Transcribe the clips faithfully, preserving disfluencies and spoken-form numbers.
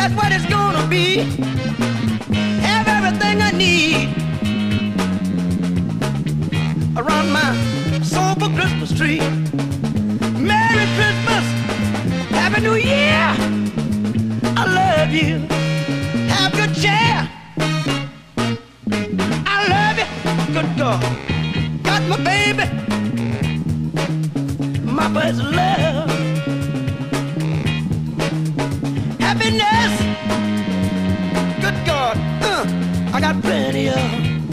that's what it's gonna be. Have everything I need around my soulful Christmas tree. Merry Christmas, Happy New Year. I love you. Have good cheer. I love you. Good God, got my baby, my first love. Happiness, good God, uh, I got plenty of.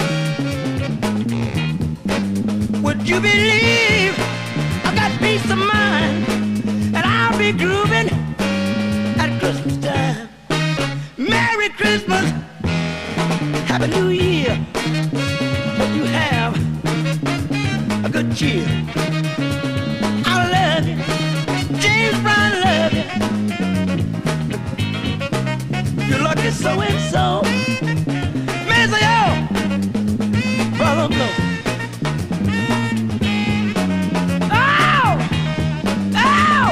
Would you believe I got peace of mind, and I'll be grooving at Christmas time. Merry Christmas, Happy New Year. Hope you have a good cheer. I love you, James Brown, love you. You're lucky so and so. Mister Yo, brother blow. Oh, oh,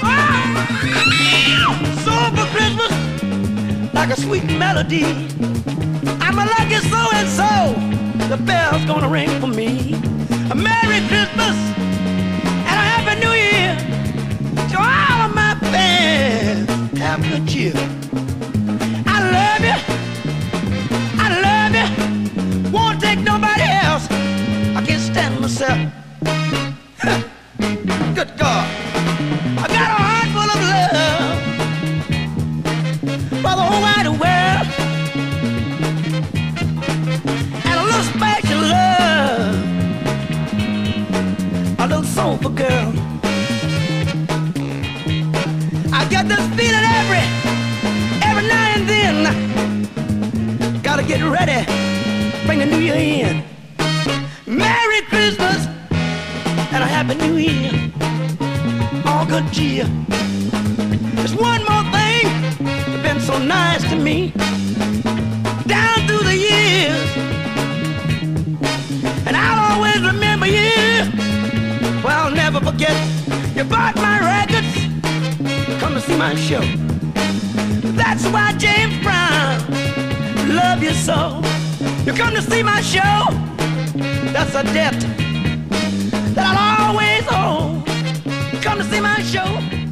oh. So for Christmas, like a sweet melody. I'm a lucky so and so. The bell's gonna ring for me. A Merry Christmas and a Happy New Year to all of my fans. Have good cheer. I love you, I love you. Won't take nobody else. I can't stand myself. Good God, I got a heart full of love for the whole wide world, and a little special love, a little soulful girl. I got this feeling every every now and then. Gotta get ready, bring the new year in. Merry Christmas and a Happy New Year. All good cheer. There's one more thing that's been so nice to me down through the years, and I'll always remember you. Well, I'll never forget. You bought my records, come to see my show. That's why James Brown love you so. You come to see my show. That's a debt that I'll always owe. Come to see my show.